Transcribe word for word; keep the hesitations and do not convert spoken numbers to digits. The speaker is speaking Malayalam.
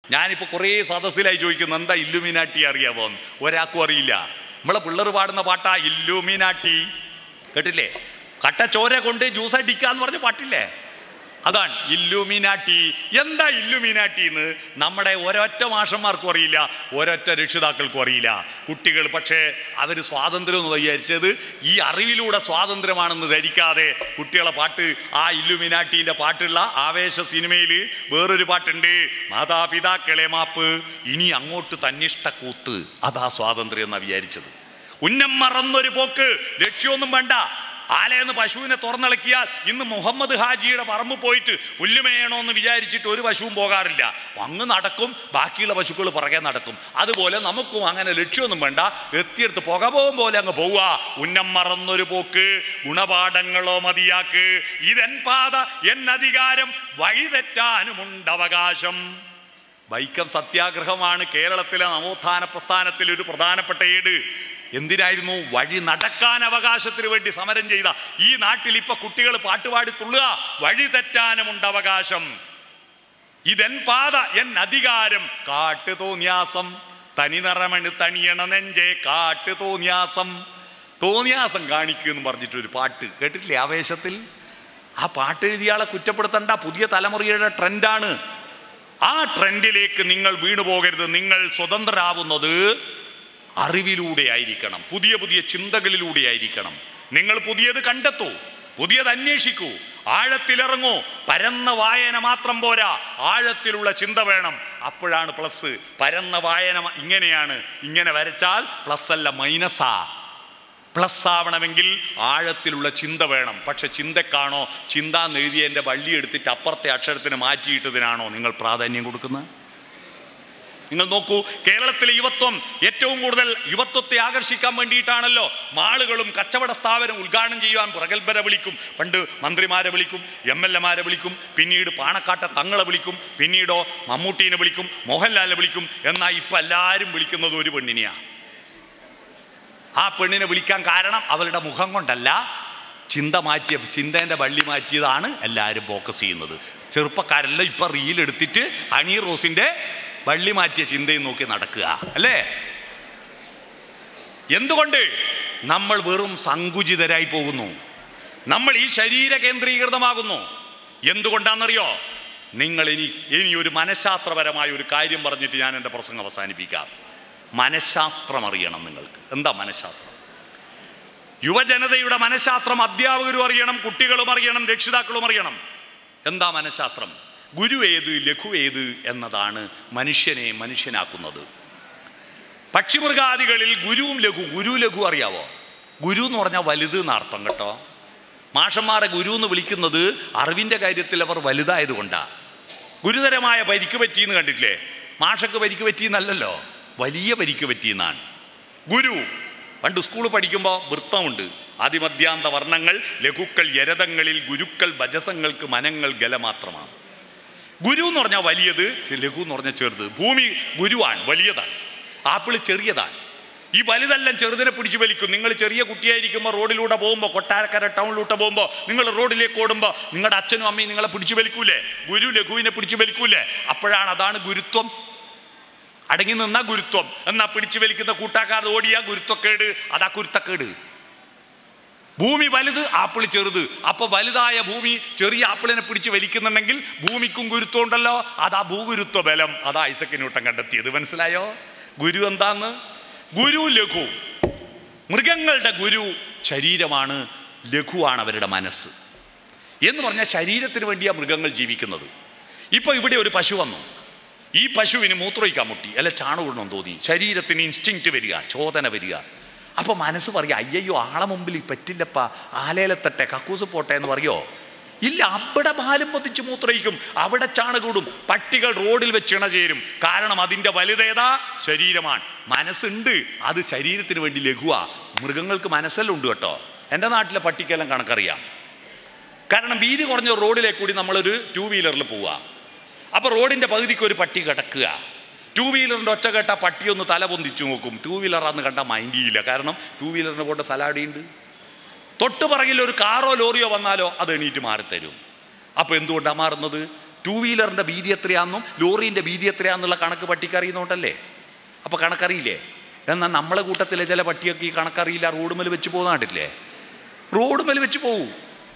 ഞാനിപ്പോൾ കുറേ സദസ്സിലായി ചോദിക്കുന്നു എന്താ ഇല്ലുമിനാട്ടി അറിയാമോ? ഒരാൾക്കും അറിയില്ല. നമ്മളെ പിള്ളേർ പാടുന്ന പാട്ടാ ഇല്ലുമിനാട്ടി. കേട്ടില്ലേ? കട്ടച്ചോര കൊണ്ട് ജ്യൂസ് അടിക്കാന്ന് പറഞ്ഞ പാട്ടില്ലേ? അതാണ് ഇല്ലുമിനാട്ടി. എന്താ ഇല്ലുമിനാട്ടി എന്ന് നമ്മുടെ ഒരൊറ്റ മാഷന്മാർക്കും അറിയില്ല, ഒരൊറ്റ രക്ഷിതാക്കൾക്കും അറിയില്ല. കുട്ടികൾ പക്ഷേ അവർ സ്വാതന്ത്ര്യം എന്ന് വിചാരിച്ചത് ഈ അറിവിലൂടെ സ്വാതന്ത്ര്യമാണെന്ന് ധരിക്കാതെ കുട്ടികളെ പാട്ട്, ആ ഇല്ലുമിനാട്ടീൻ്റെ പാട്ടുള്ള ആവേശ സിനിമയിൽ വേറൊരു പാട്ടുണ്ട്, മാതാപിതാക്കളെ മാപ്പ് ഇനി അങ്ങോട്ട് തന്നിഷ്ട കൂത്ത്. അതാ സ്വാതന്ത്ര്യം എന്നാണ് വിചാരിച്ചത്. ഉന്നം മറന്നൊരു പോക്ക്, ലക്ഷ്യമൊന്നും വേണ്ട. ആലയെന്ന് പശുവിനെ തുറന്നിളക്കിയാൽ ഇന്ന് മുഹമ്മദ് ഹാജിയുടെ പറമ്പ് പോയിട്ട് പുല്ലുമേയണമെന്ന് വിചാരിച്ചിട്ട് ഒരു പശുവും പോകാറില്ല. അങ്ങ് നടക്കും, ബാക്കിയുള്ള പശുക്കൾ പുറകെ നടക്കും. അതുപോലെ നമുക്കും അങ്ങനെ ലക്ഷ്യമൊന്നും വേണ്ട, എത്തിയെടുത്ത് പുക പോകും പോലെ അങ്ങ് പോവുക. ഉന്നം മറന്നൊരു പോക്ക്, ഗുണപാഠങ്ങളോ മതിയാക്ക്, ഇതെൻ പാത എൻ അധികാരം, വഴിതെറ്റാനുമുണ്ട് അവകാശം. വൈക്കം സത്യാഗ്രഹമാണ് കേരളത്തിലെ നവോത്ഥാന പ്രസ്ഥാനത്തിൽ ഒരു പ്രധാനപ്പെട്ട ഏട്. എന്തിനായിരുന്നു? വഴി നടക്കാൻ അവകാശത്തിന് വേണ്ടി സമരം ചെയ്ത ഈ നാട്ടിൽ ഇപ്പൊ കുട്ടികൾ പാട്ടുപാടി തുള്ളുക, വഴി തെറ്റാനുമുണ്ട് അവകാശം, ഇതെൻ പാത എൻ അധികാരം, കാട്ടു തോന്യാസം തനി നിറമണ് തണിയണ നെഞ്ചേ കാട്ടു തോന്യാസം. തോന്യാസം കാണിക്കുമെന്ന് പറഞ്ഞിട്ടൊരു പാട്ട് കേട്ടിട്ടില്ലേ ആവേശത്തിൽ? ആ പാട്ട് എഴുതിയാളെ കുറ്റപ്പെടുത്തണ്ട, പുതിയ തലമുറയുടെ ട്രെൻഡാണ്. ആ ട്രെൻഡിലേക്ക് നിങ്ങൾ വീണു പോകരുത്. നിങ്ങൾ സ്വതന്ത്രരാവുന്നത് അറിവിലൂടെ ആയിരിക്കണം, പുതിയ പുതിയ ചിന്തകളിലൂടെ ആയിരിക്കണം. നിങ്ങൾ പുതിയത് കണ്ടെത്തൂ, പുതിയത് അന്വേഷിക്കൂ, ആഴത്തിലിറങ്ങൂ. പരന്ന വായന മാത്രം പോരാ, ആഴത്തിലുള്ള ചിന്ത വേണം. അപ്പോഴാണ് പ്ലസ്. പരന്ന വായന ഇങ്ങനെയാണ്, ഇങ്ങനെ വരച്ചാൽ പ്ലസ് അല്ല മൈനസാ. പ്ലസ് ആവണമെങ്കിൽ ആഴത്തിലുള്ള ചിന്ത വേണം. പക്ഷെ ചിന്തക്കാണോ, ചിന്താന്ന് എഴുതിയതിൻ്റെ വള്ളി എടുത്തിട്ട് അപ്പുറത്തെ അക്ഷരത്തിന് മാറ്റിയിട്ടതിനാണോ നിങ്ങൾ പ്രാധാന്യം കൊടുക്കുന്നത്? നിങ്ങൾ നോക്കൂ, കേരളത്തിലെ യുവത്വം ഏറ്റവും കൂടുതൽ യുവത്വത്തെ ആകർഷിക്കാൻ വേണ്ടിയിട്ടാണല്ലോ മാളുകളും കച്ചവട സ്ഥാപനം ഉദ്ഘാടനം ചെയ്യുവാൻ പ്രഗത്ഭരെ വിളിക്കും. പണ്ട് മന്ത്രിമാരെ വിളിക്കും, എം എൽ എമാരെ വിളിക്കും, പിന്നീട് പാണക്കാട്ടെ തങ്ങളെ വിളിക്കും, പിന്നീടോ മമ്മൂട്ടീനെ വിളിക്കും, മോഹൻലാലിനെ വിളിക്കും. എന്നാൽ ഇപ്പം എല്ലാവരും വിളിക്കുന്നത് ഒരു പെണ്ണിനെയാണ്. ആ പെണ്ണിനെ വിളിക്കാൻ കാരണം അവളുടെ മുഖം കൊണ്ടല്ല, ചിന്ത മാറ്റിയ ചിന്തേൻ്റെ വള്ളി മാറ്റിയതാണ് എല്ലാവരും ഫോക്കസ് ചെയ്യുന്നത്. ചെറുപ്പക്കാരെല്ലാം ഇപ്പം റീലെടുത്തിട്ട് ഹണി റോസിൻ്റെ വള്ളി മാറ്റിയ ചിന്തയും നോക്കി നടക്കുക അല്ലേ? എന്തുകൊണ്ട്? നമ്മൾ വെറും സങ്കുചിതരായി പോകുന്നു, നമ്മൾ ഈ ശരീര കേന്ദ്രീകൃതമാകുന്നു. എന്തുകൊണ്ടാണെന്നറിയോ? നിങ്ങൾ ഇനി ഇനി ഒരു മനഃശാസ്ത്രപരമായ ഒരു കാര്യം പറഞ്ഞിട്ട് ഞാൻ എൻ്റെ പ്രസംഗം അവസാനിപ്പിക്കാം. മനഃശാസ്ത്രം അറിയണം നിങ്ങൾക്ക്. എന്താ മനഃശാസ്ത്രം? യുവജനതയുടെ മനഃശാസ്ത്രം അധ്യാപകരും അറിയണം, കുട്ടികളും അറിയണം, രക്ഷിതാക്കളും അറിയണം. എന്താ മനഃശാസ്ത്രം? ഗുരു ഏത്, ലഘു ഏത് എന്നതാണ് മനുഷ്യനെ മനുഷ്യനാക്കുന്നത്. പക്ഷിമൃഗാദികളിൽ ഗുരുവും ലഘു, ഗുരു ലഘു അറിയാവോ? ഗുരു എന്ന് പറഞ്ഞാൽ വലുത് എന്നർത്ഥം കേട്ടോ. മാഷന്മാരെ ഗുരു എന്ന് വിളിക്കുന്നത് അറിവിൻ്റെ കാര്യത്തിൽ അവർ വലുതായതുകൊണ്ടാണ്. ഗുരുതരമായ പരിക്ക് പറ്റിയെന്ന് കണ്ടിട്ടില്ലേ? മാഷക്ക് പരിക്ക് പറ്റിയെന്നല്ലല്ലോ, വലിയ പരിക്ക് പറ്റിയെന്നാണ് ഗുരു. പണ്ട് സ്കൂളിൽ പഠിക്കുമ്പോൾ വൃത്തമുണ്ട്, ആദിമധ്യാന്ത വർണ്ണങ്ങൾ, ലഘുക്കൾ യരതങ്ങളിൽ, ഗുരുക്കൾ ഭജസങ്ങൾക്ക് മനങ്ങൾ ഗലമാത്രമാണ്. ഗുരു എന്ന് പറഞ്ഞാൽ വലിയത്, ലഘു എന്ന് പറഞ്ഞാൽ ചെറുത്. ഭൂമി ഗുരുവാണ്, വലിയതാണ്. ആപ്പിള് ചെറിയതാണ്. ഈ വലുതെല്ലാം ചെറുതിനെ പിടിച്ചു വലിക്കും. നിങ്ങൾ ചെറിയ കുട്ടിയായിരിക്കുമ്പോൾ റോഡിലൂടെ പോകുമ്പോൾ, കൊട്ടാരക്കര ടൗണിലൂടെ പോകുമ്പോൾ, നിങ്ങൾ റോഡിലേക്ക് ഓടുമ്പോൾ നിങ്ങളുടെ അച്ഛനും അമ്മയും നിങ്ങളെ പിടിച്ചു വലിക്കൂലേ? ഗുരു ലഘുവിനെ പിടിച്ചു വലിക്കൂലേ? അപ്പോഴാണ്, അതാണ് ഗുരുത്വം. അടങ്ങി നിന്നാ ഗുരുത്വം, എന്നാ പിടിച്ചു വലിക്കുന്ന കൂട്ടാക്കാതെ ഓടിയാ ഗുരുത്വക്കേട്. അതാ കുരുത്തക്കേട്. ഭൂമി വലുത്, ആപ്പിൾ ചെറുത്. അപ്പൊ വലുതായ ഭൂമി ചെറിയ ആപ്പിളിനെ പിടിച്ച് വലിക്കുന്നുണ്ടെങ്കിൽ ഭൂമിക്കും ഗുരുത്വം ഉണ്ടല്ലോ. അതാ ഭൂഗുരുത്വ ബലം. അതാ ഐസക് ന്യൂട്ടൻ കണ്ടെത്തിയത്. മനസ്സിലായോ ഗുരു എന്താന്ന്? ഗുരു ലഘു. മൃഗങ്ങളുടെ ഗുരു ശരീരമാണ്, ലഘുവാണ് അവരുടെ മനസ്സ്. എന്ന് പറഞ്ഞാൽ ശരീരത്തിന് വേണ്ടിയാണ് മൃഗങ്ങൾ ജീവിക്കുന്നത്. ഇപ്പൊ ഇവിടെ ഒരു പശു വന്നു, ഈ പശുവിന് മൂത്രമൊഴിക്കാൻ മുട്ടി, അല്ല ചാണകം തോന്നി, ശരീരത്തിന് ഇൻസ്റ്റിങ്ക്റ്റ് വരിക, ചോദന വരിക. അപ്പൊ മനസ്സ് പറയുക, അയ്യോ ആളെ മുമ്പിൽ പറ്റില്ലപ്പാ, ആലയിലെത്തട്ടെ, കക്കൂസ് പോട്ടെ എന്ന് പറയോ? ഇല്ല, അവിടെ ബാലും പൊതിച്ച് മൂത്രയിക്കും, അവിടെ ചാണകൂടും. പട്ടികൾ റോഡിൽ വെച്ച് ഇണ ചേരും. കാരണം അതിൻ്റെ വലുതേതാ? ശരീരമാണ്. മനസ്സുണ്ട്, അത് ശരീരത്തിന് വേണ്ടി ലഘുവാ. മൃഗങ്ങൾക്ക് മനസ്സെല്ലാം ഉണ്ട് കേട്ടോ. എൻ്റെ നാട്ടിലെ പട്ടിക്കെല്ലാം കണക്കറിയാം. കാരണം വീതി കുറഞ്ഞ റോഡിലേക്ക് കൂടി നമ്മളൊരു ടൂ വീലറിൽ പോവുക. അപ്പോൾ റോഡിൻ്റെ പകുതിക്ക് ഒരു പട്ടി കിടക്കുക. ടൂ വീലറിൻ്റെ ഒച്ച കേട്ടാൽ പട്ടിയൊന്ന് തല പൊന്തിച്ചു നോക്കും. ടൂ വീലറാന്ന് കണ്ടാൽ മൈൻഡ് ചെയ്യില്ല, കാരണം ടൂ വീലറിന് പോയിട്ട് സലാഡിയുണ്ട്. തൊട്ട് പറകിൽ ഒരു കാറോ ലോറിയോ വന്നാലോ അത് എണീറ്റ് മാറിത്തരും. അപ്പോൾ എന്തുകൊണ്ടാണ് മാറുന്നത്? ടൂ വീലറിൻ്റെ വീതി എത്രയാണെന്നും ലോറീൻ്റെ വീതി എത്രയാണെന്നുള്ള കണക്ക് പട്ടിക്ക് അറിയുന്നോണ്ടല്ലേ. അപ്പോൾ കണക്കറിയില്ലേ? എന്നാൽ നമ്മളെ കൂട്ടത്തിലെ ചില പട്ടിയൊക്കെ ഈ കണക്കറിയില്ല, റോഡ് മേൽ വെച്ച് പോകുന്ന കണ്ടില്ലേ? റോഡ് മേൽ വെച്ച് പോവും.